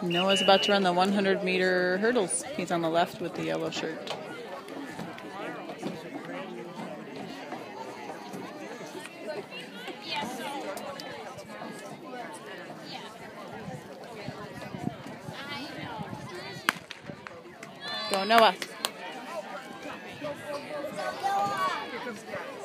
Noah's about to run the 100-meter hurdles. He's on the left with the yellow shirt. Go, Noah.